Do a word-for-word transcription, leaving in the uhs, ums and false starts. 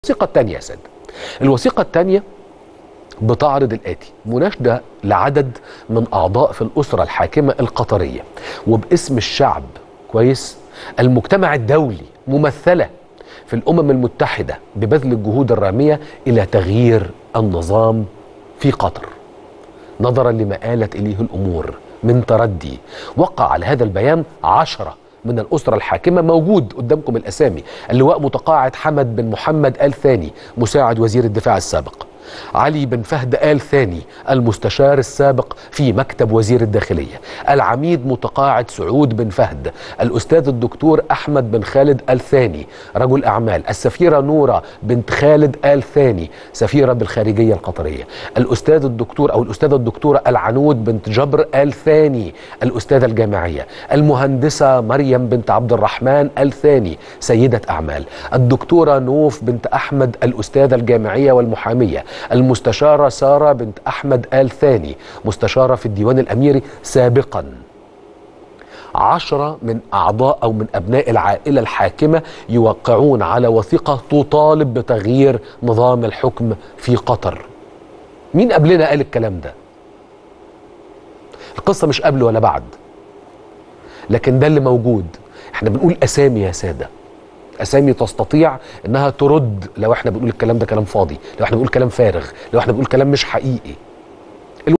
الوثيقة الثانية يا سادة، الوثيقة الثانية بتعرض الآتي: مناشدة لعدد من أعضاء في الأسرة الحاكمة القطرية وباسم الشعب كويس المجتمع الدولي ممثلة في الأمم المتحدة ببذل الجهود الرامية إلى تغيير النظام في قطر نظرا لما آلت إليه الأمور من تردي. وقع على هذا البيان عشرة من الأسرة الحاكمة، موجود قدامكم الأسامي: اللواء متقاعد حمد بن محمد آل ثاني مساعد وزير الدفاع السابق، علي بن فهد آل ثاني المستشار السابق في مكتب وزير الداخلية، العميد متقاعد سعود بن فهد، الأستاذ الدكتور أحمد بن خالد آل ثاني رجل أعمال، السفيرة نورة بنت خالد آل ثاني سفيرة بالخارجية القطرية، الأستاذ الدكتور أو الأستاذة الدكتورة العنود بنت جبر آل ثاني الأستاذة الجامعية، المهندسة مريم بنت عبد الرحمن آل ثاني سيدة أعمال، الدكتورة نوف بنت أحمد الأستاذة الجامعية والمحامية، المستشارة سارة بنت أحمد آل ثاني مستشارة في الديوان الأميري سابقا. عشرة من أعضاء أو من أبناء العائلة الحاكمة يوقعون على وثيقة تطالب بتغيير نظام الحكم في قطر. مين قبلنا قال الكلام ده؟ القصة مش قبل ولا بعد، لكن ده اللي موجود. احنا بنقول أسامي يا سادة، أسامي تستطيع أنها ترد لو احنا بنقول الكلام ده كلام فاضي، لو احنا بنقول كلام فارغ، لو احنا بنقول كلام مش حقيقي.